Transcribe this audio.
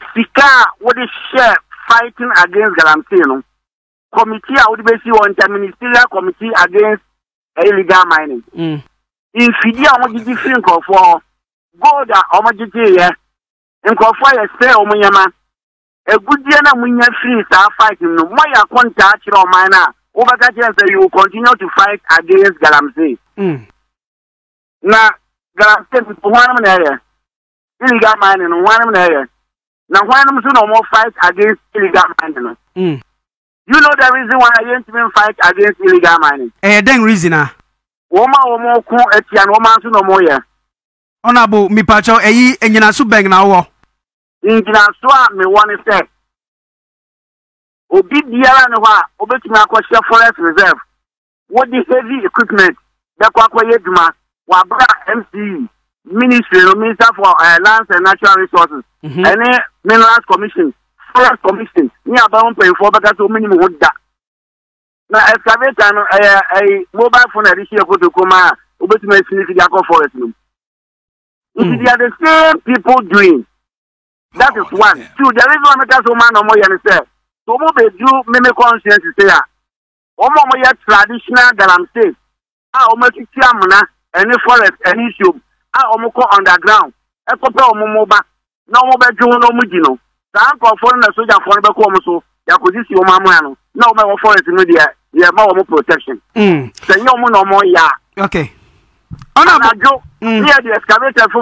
Sika what is share fighting against Galamsey, committee I would be on the ministerial committee against illegal mining. In Fiji, I want to different for gold or majority, and for fire say Omuyama. A good year when you're free, start fighting. Why you can't touch your miner? Over that, you will continue to fight against Galamsey. Now, Galamsey is one area. Illegal mining, one area. Now, why am I no more fight against illegal mining? You know the reason why I didn't even fight against illegal mining? Then reason, Woman or more cool at the woman to no more. Honorable me pacho, and you're so bang now. In Jinaswa, me one say. Obi Diara Noa, Obetima Kwasha Forest Reserve. What the heavy equipment that Kwakwa Wabra MC, Ministry, Minister for Lands and Natural Resources, and Minerals Commission, Forest Commission, near bound pay for because so many would that. Now, excavator a mobile phone edition of Kotokoma, Obetima Significant Forest. If they are the same people doing. That is one. Two, there is one because woman or more than say. So we do many conscience say more traditional Galamsey. Almost Tiamana, any forest, any issue. Almost underground. A couple of moba. No more June no Mudino. The uncle for the soldier for the Comoso, Yakuzi Mamano. No more forest media. You have more protection. Say no more, ya. Okay. Honorable, near the excavator.